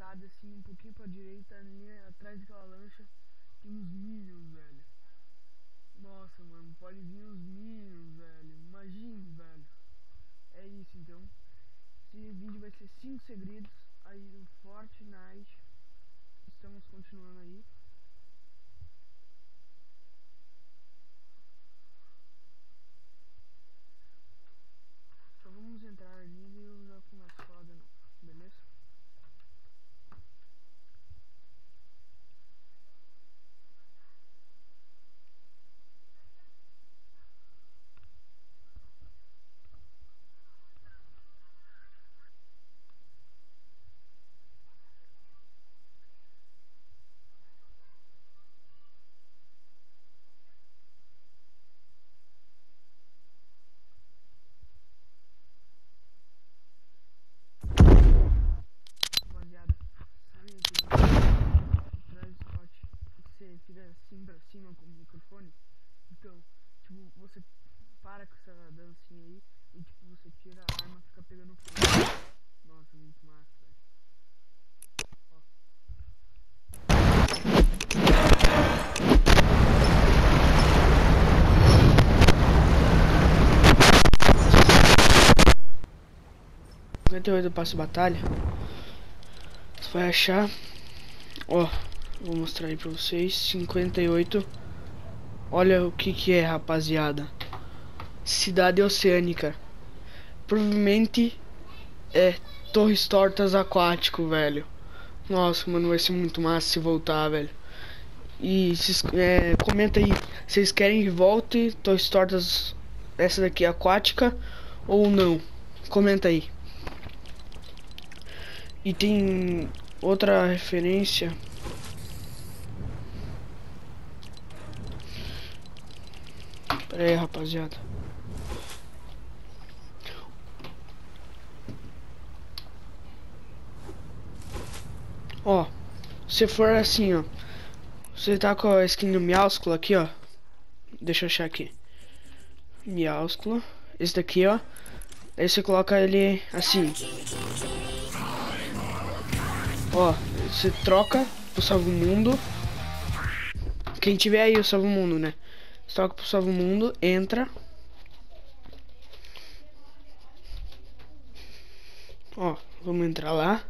virada assim, um pouquinho pra direita, ali atrás daquela lancha, tem uns minions, velho. Nossa, mano, pode vir os minions, velho. Imagine, velho. É isso, então. Esse vídeo vai ser 5 segredos aí do Fortnite. Estamos continuando aí. Só vamos entrar ali e eu já começo a falar de novo, beleza? Rapaziada, sabe aqui traz Scott que você fica assim pra cima com o microfone? Então, tipo, você para com essa dancinha aí e tipo, você tira a arma e fica pegando fogo. Nossa, muito massa, velho. Ó. Do passo batalha. Você vai achar. Ó, vou mostrar aí pra vocês. 58. Olha o que é, rapaziada. Cidade Oceânica. Provavelmente é Torres Tortas Aquático, velho. Nossa, mano, vai ser muito massa se voltar, velho. E comenta aí, vocês querem que volte Torres Tortas, essa daqui aquática ou não? Comenta aí. E tem outra referência. Pera aí, rapaziada. Ó, se for assim, ó. Você tá com a skin do Miásculo aqui, ó. Deixa eu achar aqui. Miásculo. Esse daqui, ó. Aí você coloca ele assim. Ó, você troca pro Salvo Mundo. Quem tiver aí o Salvo Mundo, né? Você troca pro Salvo Mundo, entra. Ó, vamos entrar lá.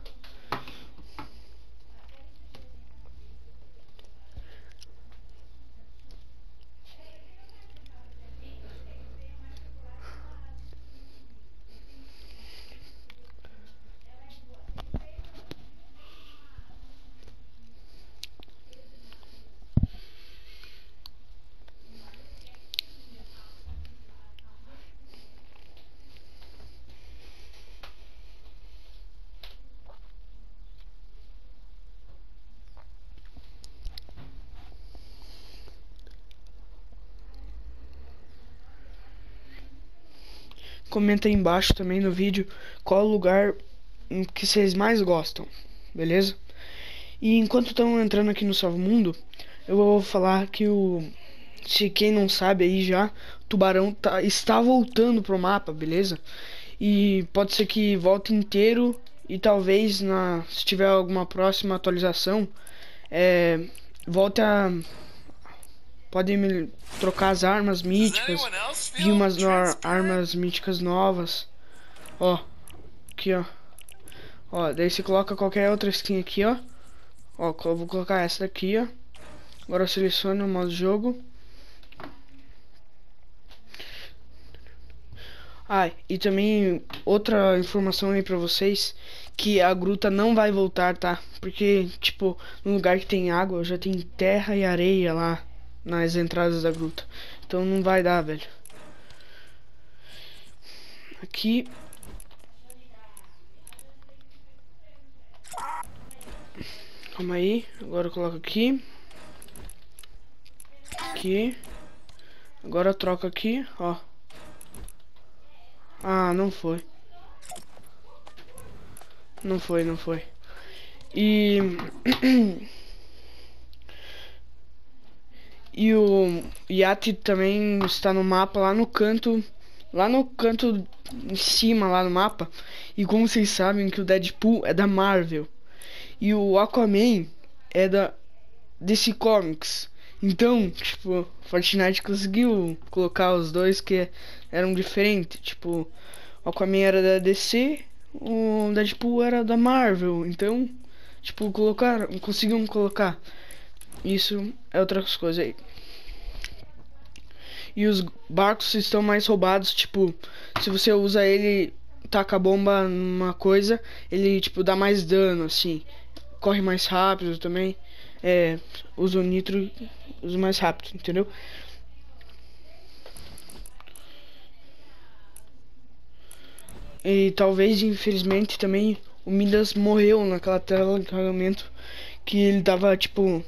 Comenta aí embaixo também no vídeo qual lugar que vocês mais gostam, beleza? E enquanto estão entrando aqui no Salvo Mundo, eu vou falar que se quem não sabe aí já, o Tubarão está voltando pro mapa, beleza? E pode ser que volte inteiro e talvez se tiver alguma próxima atualização, volte a... Pode trocar as armas míticas, vir umas armas míticas novas. Ó, aqui ó. Ó, daí você coloca qualquer outra skin aqui, ó. Ó, eu vou colocar essa daqui, ó. Agora eu seleciono o modo jogo. Ah, e também outra informação aí pra vocês, que a gruta não vai voltar, tá? Porque, tipo, no lugar que tem água, já tem terra e areia lá nas entradas da gruta. Então não vai dar, velho. Aqui. Calma aí, agora eu coloco aqui. Aqui. Agora eu troco aqui, ó. Ah, não foi. Não foi. E... E o Yati também está no mapa, lá no canto em cima, lá no mapa. E como vocês sabem que o Deadpool é da Marvel. E o Aquaman é da DC Comics. Então, tipo, Fortnite conseguiu colocar os dois que eram diferentes. Tipo, o Aquaman era da DC, o Deadpool era da Marvel. Então, tipo, conseguiram colocar. Isso é outras coisas aí. E os barcos estão mais roubados, tipo, se você usa ele, taca a bomba numa coisa, ele tipo dá mais dano, assim. Corre mais rápido também. Usa o nitro, usa mais rápido, entendeu? E talvez, infelizmente, também o Midas morreu naquela tela de carregamento que ele tava tipo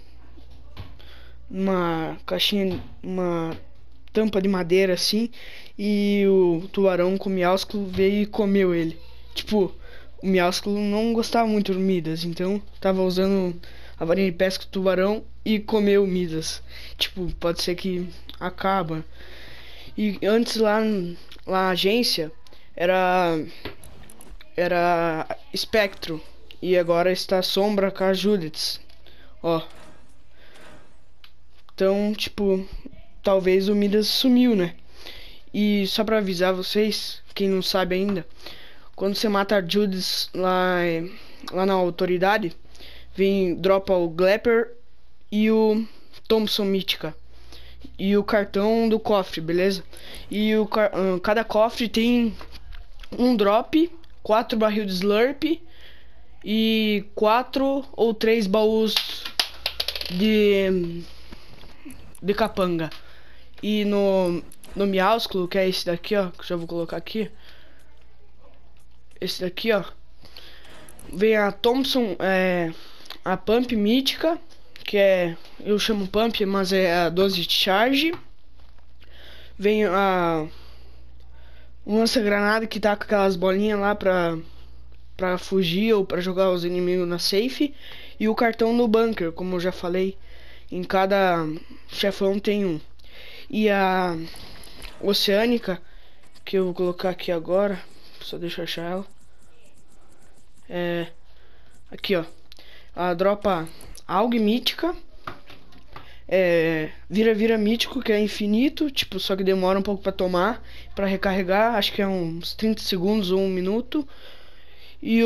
numa caixinha, uma tampa de madeira assim, e o tubarão com o miásculo veio e comeu ele. Tipo, o miásculo não gostava muito do Midas, então tava usando a varinha de pesca do tubarão e comeu o Midas. Tipo, pode ser que acaba. E antes lá na agência era Espectro e agora está Sombra com a Judith. Ó. Então, tipo, talvez o Midas sumiu, né? E só pra avisar vocês, quem não sabe ainda, quando você mata a Judith lá na autoridade, dropa o Glepper e o Thompson Mítica. E o cartão do cofre, beleza? E cada cofre tem um drop, 4 barril de Slurp e 4 ou 3 baús de capanga. E no miásculo, que é esse daqui, ó, que eu já vou colocar aqui. Esse daqui, ó, vem a Thompson, a Pump Mítica, que eu chamo Pump, mas é a 12 de charge. Vem um lança-granada que tá com aquelas bolinhas lá pra fugir ou pra jogar os inimigos na safe. E o cartão no bunker, como eu já falei, em cada chefão tem um. E a oceânica, que eu vou colocar aqui agora, só deixa eu achar ela. Aqui, ó. A dropa Alg Mítica. Vira mítico, que é infinito, tipo, só que demora um pouco pra tomar, pra recarregar, acho que é uns 30 segundos ou 1 minuto. E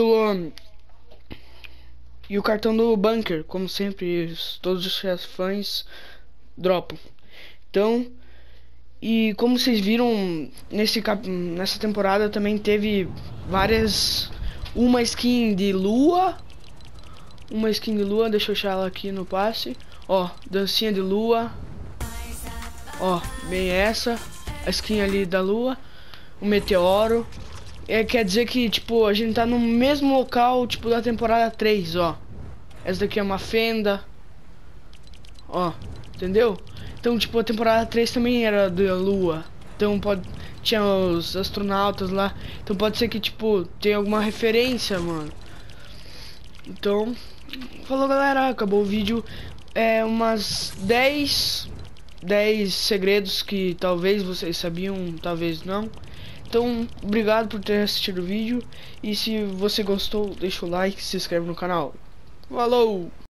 o cartão do bunker, como sempre, todos os chefões dropam. Então, e como vocês viram, nessa temporada também teve uma skin de lua. Deixa eu achar ela aqui no passe. Ó, dancinha de lua. Ó, bem essa. A skin ali da lua. O meteoro. Quer dizer que, tipo, a gente tá no mesmo local, tipo, da temporada 3, ó. Essa daqui é uma fenda. Ó, entendeu? Então, tipo, a temporada 3 também era da lua. Então, tinha os astronautas lá. Então, pode ser que, tipo, tenha alguma referência, mano. Então, falou, galera. Acabou o vídeo. Umas 10 segredos que talvez vocês sabiam, talvez não. Então, obrigado por ter assistido o vídeo. E se você gostou, deixa o like e se inscreve no canal. Falou!